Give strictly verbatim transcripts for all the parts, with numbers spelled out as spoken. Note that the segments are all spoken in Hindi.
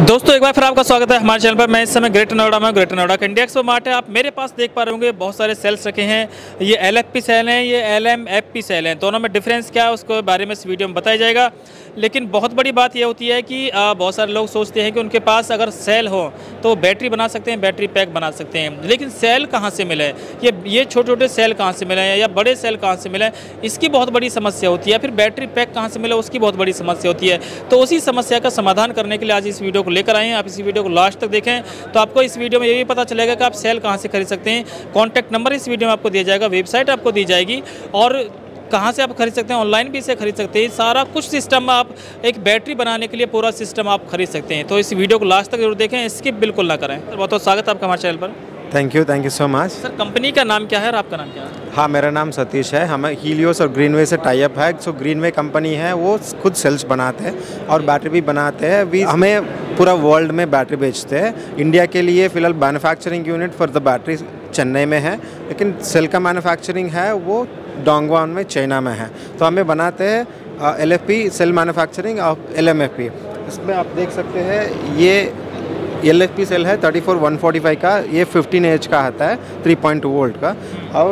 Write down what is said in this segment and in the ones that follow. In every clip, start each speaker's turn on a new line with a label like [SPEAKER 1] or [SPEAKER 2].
[SPEAKER 1] दोस्तों एक बार फिर आपका स्वागत है हमारे चैनल पर। मैं इस समय ग्रेटर नोएडा में ग्रेटर नोएडा का इंडिया एक्सपो मार्ट है। आप मेरे पास देख पा रहे होंगे बहुत सारे सेल्स रखे हैं। ये एल एफ पी सेल हैं, ये L M F P cell हैं। दोनों में डिफरेंस क्या है उसके बारे में इस वीडियो में बताया जाएगा। लेकिन बहुत बड़ी बात यह होती है कि आ, बहुत सारे लोग सोचते हैं कि उनके पास अगर सेल हो तो बैटरी बना सकते हैं, बैटरी पैक बना सकते हैं। लेकिन सेल कहाँ से मिले, ये ये छोटे छोटे सेल कहाँ से मिले या बड़े सेल कहाँ से मिले, इसकी बहुत बड़ी समस्या होती है। फिर बैटरी पैक कहाँ से मिले, उसकी बहुत बड़ी समस्या होती है। तो उसी समस्या का समाधान करने के लिए आज इस वीडियो को लेकर आए हैं। आप इस वीडियो को लास्ट तक देखें तो आपको इस वीडियो में ये भी पता चलेगा कि आप सेल कहाँ से खरीद सकते हैं। कॉन्टैक्ट नंबर इस वीडियो में आपको दिया जाएगा, वेबसाइट आपको दी जाएगी और कहाँ से आप खरीद सकते हैं, ऑनलाइन भी इसे खरीद सकते हैं। सारा कुछ सिस्टम आप एक बैटरी बनाने के लिए पूरा सिस्टम आप खरीद सकते हैं। तो इस वीडियो को लास्ट तक जरूर देखें, स्किप बिल्कुल ना करें। बहुत बहुत स्वागत है आपका हमारे चैनल पर।
[SPEAKER 2] Thank you thank you so much.
[SPEAKER 1] Sir company का नाम क्या है और आपका नाम क्या है?
[SPEAKER 2] हाँ, मेरा नाम सतीश है। हमें हीलियोस और ग्रीनवे से टाई अप है। सो ग्रीनवे कंपनी है, वो खुद सेल्स बनाते हैं और बैटरी भी बनाते हैं। वी हमें पूरा वर्ल्ड में बैटरी बेचते हैं। इंडिया के लिए फ़िलहाल manufacturing unit for the battery Chennai में है, लेकिन सेल का मैन्युफैक्चरिंग है वो डोंगवान में चाइना में है। तो हमें बनाते हैं L F P cell manufacturing और एल एम एफ पी। इसमें आप देख सकते हैं ये एल एफ पी सेल है thirty four one forty five का। ये फिफ्टीन एच का आता है, थ्री पॉइंट टू वोल्ट का। और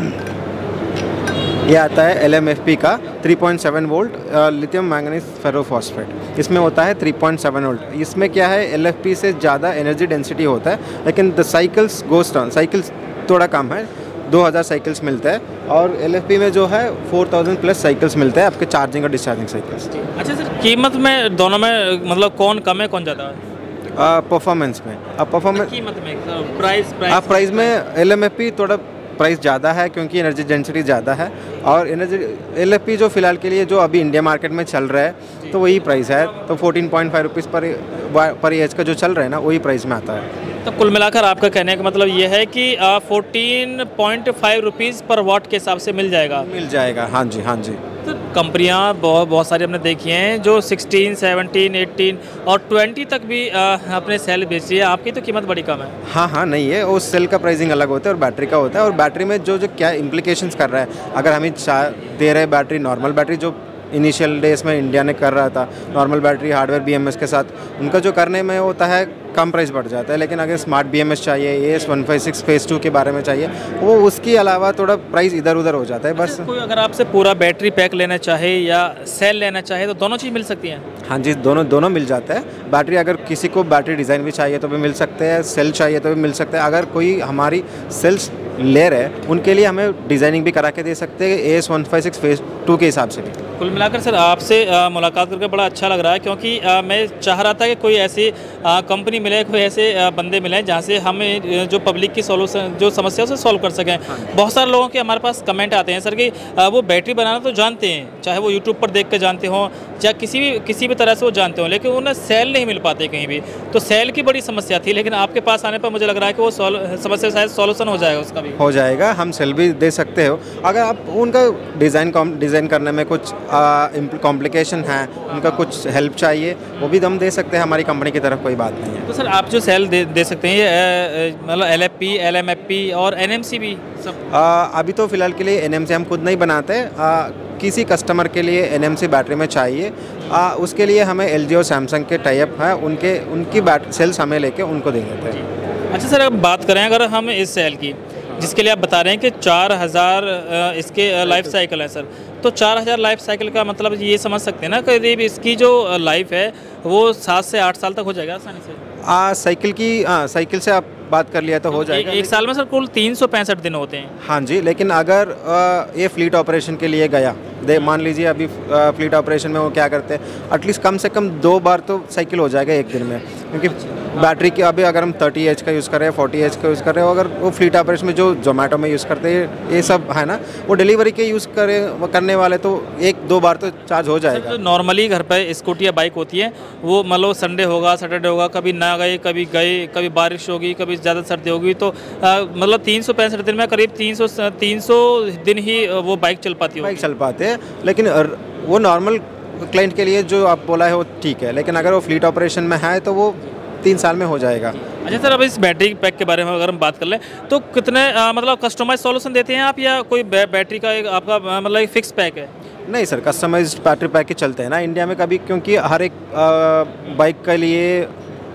[SPEAKER 2] ये आता है एल एम एफ पी का three point seven volt lithium manganese ferrophosphate. इसमें होता है थ्री पॉइंट सेवन वोल्ट। इसमें क्या है, एल एफ पी से ज़्यादा एनर्जी डेंसिटी होता है, लेकिन the cycles goes down, cycles थोड़ा कम है, दो हज़ार साइकिल्स मिलते हैं। और एल एफ पी में जो है फोर थाउजेंड प्लस साइकिल्स मिलते हैं आपके चार्जिंग और डिस्चार्जिंग साइकिल्स।
[SPEAKER 1] अच्छा सर, कीमत में दोनों में मतलब कौन कम है कौन ज़्यादा है?
[SPEAKER 2] परफॉर्मेंस में अब परफॉर्मेंस
[SPEAKER 1] कीमत में प्राइस प्राइस
[SPEAKER 2] आप प्राइस में एल एम एफ पी थोड़ा प्राइस ज़्यादा है क्योंकि एनर्जी डेंसिटी ज़्यादा है। और एनर्जी एल एफ पी जो फ़िलहाल के लिए जो अभी इंडिया मार्केट में चल रहा है तो वही प्राइस है। तो फोर्टीन पॉइंट फाइव रुपीज़ पर पर एच का जो चल रहा है ना, वही प्राइस में आता है।
[SPEAKER 1] तो कुल मिलाकर आपका कहने का मतलब ये है कि फोर्टीन पॉइंट फाइव रुपीज़ पर वाट के हिसाब से मिल जाएगा
[SPEAKER 2] मिल जाएगा हाँ जी हाँ जी।
[SPEAKER 1] तो कंपनियां बहुत बहुत सारी हमने देखी हैं जो सिक्सटीन, सेवनटीन, एटीन और ट्वेंटी तक भी आ, अपने सेल बेची है। आपकी तो कीमत बड़ी कम है।
[SPEAKER 2] हाँ हाँ नहीं है, उस सेल का प्राइसिंग अलग होता है और बैटरी का होता है। और बैटरी में जो जो क्या इम्प्लीकेशंस कर रहा है, अगर हमें दे रहे बैटरी नॉर्मल बैटरी जो इनिशियल डेज में इंडिया ने कर रहा था, normal battery hardware B M S के साथ, उनका जो करने में होता है कम प्राइस बढ़ जाता है। लेकिन अगर स्मार्ट बी एम एस चाहिए, A S one five six phase two के बारे में चाहिए, वो उसके अलावा थोड़ा प्राइस इधर उधर हो जाता है बस।
[SPEAKER 1] कोई अगर आपसे पूरा बैटरी पैक लेना चाहे या सेल लेना चाहे तो दोनों चीज़ मिल सकती हैं?
[SPEAKER 2] हाँ जी, दोनों दोनों मिल जाता है। बैटरी अगर किसी को बैटरी डिज़ाइन भी चाहिए तो भी मिल सकते हैं, सेल चाहिए तो भी मिल सकते हैं। अगर कोई हमारी सेल्स ले रहे हैं उनके लिए हमें डिज़ाइनिंग भी करा के दे सकते हैं A S one five six phase two के हिसाब से भी।
[SPEAKER 1] कुल मिलाकर सर आपसे मुलाकात करके बड़ा अच्छा लग रहा है, क्योंकि आ, मैं चाह रहा था कि कोई ऐसी कंपनी मिले, कोई ऐसे आ, बंदे मिलें जहाँ से हमें जो पब्लिक की सॉल्यूशन जो समस्या है उसे सॉल्व कर सकें। हाँ। बहुत सारे लोगों के हमारे पास कमेंट आते हैं सर कि आ, वो बैटरी बनाना तो जानते हैं, चाहे वो यूट्यूब पर देख कर जानते हों या किसी भी किसी भी तरह से वो जानते हों, लेकिन उन्हें सेल नहीं मिल पाते कहीं भी। तो सेल की बड़ी समस्या थी, लेकिन आपके पास आने पर मुझे लग रहा है कि वो समस्या शायद सॉल्यूशन हो जाएगा, उसका भी
[SPEAKER 2] हो जाएगा। हम सेल भी दे सकते हो अगर आप उनका डिज़ाइन डिज़ाइन करने में कुछ कॉम्प्लिकेशन है, उनका कुछ हेल्प चाहिए, वो भी हम दे सकते हैं। हमारी कंपनी की तरफ कोई बात नहीं है।
[SPEAKER 1] तो सर आप जो सेल दे, दे सकते हैं ये मतलब L F P, L M F P और एन एम सी भी सब?
[SPEAKER 2] आ, अभी तो फ़िलहाल के लिए एन एम सी हम खुद नहीं बनाते। आ, किसी कस्टमर के लिए एन एम सी बैटरी में चाहिए, आ, उसके लिए हमें एल जी और सैमसंग के टाई अप है, उनके उनकी बैट सेल्स हमें लेके उनको दे देते हैं।
[SPEAKER 1] अच्छा सर, अब बात करें अगर हम इस सेल की, जिसके लिए आप बता रहे हैं कि चार हज़ार इसके लाइफ साइकिल है सर, तो चार हज़ार लाइफ साइकिल का मतलब ये समझ सकते हैं ना करीब इसकी जो लाइफ है वो सात से आठ साल तक हो जाएगा आसानी से?
[SPEAKER 2] आ, साइकिल की आ, साइकिल से आप बात कर लिया तो हो जाएगा।
[SPEAKER 1] एक, एक साल में सर कुल तीन सौ पैंसठ दिन होते हैं।
[SPEAKER 2] हाँ जी, लेकिन अगर आ, ये फ्लीट ऑपरेशन के लिए गया, दे मान लीजिए अभी फ्लीट ऑपरेशन में वो क्या करते हैं, एटलीस्ट कम से कम दो बार तो साइकिल हो जाएगा एक दिन में, क्योंकि बैटरी की अभी अगर हम थर्टी एच का यूज़ कर रहे हैं, फोर्टी एच का यूज़ कर रहे हो, अगर वो फ्लीट ऑपरेशन में जो जोमेटो में यूज़ करते हैं ये सब है ना, वो डिलीवरी के यूज़ करे करने वाले तो एक दो बार तो चार्ज हो जाएगा।
[SPEAKER 1] तो नॉर्मली घर पर स्कूटी या बाइक होती है, वो मतलब संडे होगा, सैटरडे होगा, कभी ना गए कभी गए, कभी बारिश होगी, कभी ज़्यादा सर्दी होगी, तो आ, मतलब तीन सौ पैंसठ दिन में करीब तीन सौ तीन सौ दिन ही वो बाइक चल पाती है।
[SPEAKER 2] बाइक चल पाते हैं, लेकिन वो नॉर्मल क्लाइंट के लिए जो आप बोला है वो ठीक है, लेकिन अगर वो फ्लीट ऑपरेशन में है तो वो तीन साल में हो जाएगा।
[SPEAKER 1] अच्छा सर, अब इस बैटरी पैक के बारे में अगर हम बात कर लें तो कितने आ, मतलब कस्टमाइज सॉल्यूशन देते हैं आप, या कोई बै, बैटरी का एक आपका मतलब एक फिक्स पैक है?
[SPEAKER 2] नहीं सर, कस्टमाइज्ड बैटरी पैक ही चलते हैं ना इंडिया में कभी, क्योंकि हर एक बाइक के लिए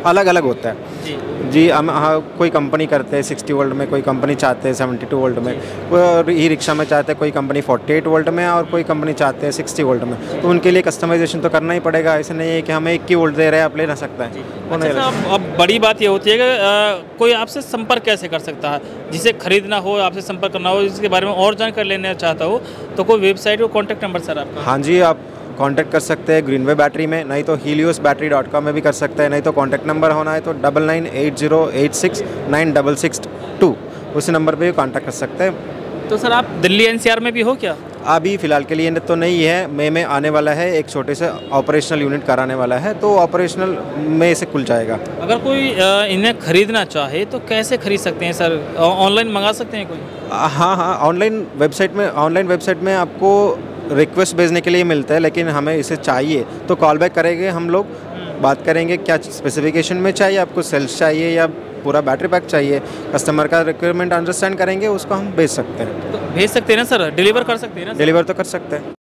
[SPEAKER 2] अलग अलग होता है
[SPEAKER 1] जी
[SPEAKER 2] जी। हम हाँ, कोई कंपनी करते हैं सिक्सटी वोल्ट में, कोई कंपनी चाहते हैं सेवेंटी टू वोल्ट में, कोई ई रिक्शा में चाहते हैं, कोई कंपनी फोर्टी एट वोल्ट में और कोई कंपनी चाहते हैं सिक्सटी वोल्ट में। तो उनके लिए कस्टमाइजेशन तो करना ही पड़ेगा। ऐसे नहीं है कि हमें एक ही वोल्ट दे रहे हैं आप ले ना सकता है।
[SPEAKER 1] अच्छा, अब अब बड़ी बात ये होती है कि आ, कोई आपसे संपर्क कैसे कर सकता है, जिसे खरीदना हो, आपसे संपर्क करना हो, इसके बारे में और जानकारी लेना चाहता हो, तो कोई वेबसाइट और कॉन्टैक्ट नंबर सर आपका?
[SPEAKER 2] हाँ जी, आप कांटेक्ट कर सकते हैं ग्रीनवे बैटरी में, नहीं तो हीलियोस बैटरी डॉट कॉम में भी कर सकते हैं, नहीं तो कांटेक्ट नंबर होना है तो double nine eight zero eight six nine double six two, उसी नंबर पे भी कांटेक्ट कर सकते हैं।
[SPEAKER 1] तो सर आप दिल्ली एनसीआर में भी हो क्या?
[SPEAKER 2] अभी फ़िलहाल के लिए तो नहीं है, मई में आने वाला है, एक छोटे से ऑपरेशनल यूनिट कराने वाला है, तो ऑपरेशनल में से खुल जाएगा।
[SPEAKER 1] अगर कोई आ, इन्हें खरीदना चाहे तो कैसे खरीद सकते हैं सर? ऑनलाइन मंगा सकते हैं कोई?
[SPEAKER 2] हाँ हाँ, ऑनलाइन वेबसाइट में ऑनलाइन वेबसाइट में आपको रिक्वेस्ट भेजने के लिए मिलता है, लेकिन हमें इसे चाहिए तो कॉल बैक करेंगे, हम लोग बात करेंगे क्या स्पेसिफिकेशन में चाहिए, आपको सेल्स चाहिए या पूरा बैटरी पैक चाहिए, कस्टमर का रिक्वायरमेंट अंडरस्टैंड करेंगे, उसको हम भेज सकते हैं।
[SPEAKER 1] तो भेज सकते हैं ना सर, डिलीवर कर सकते हैं ना?
[SPEAKER 2] डिलीवर तो कर सकते हैं।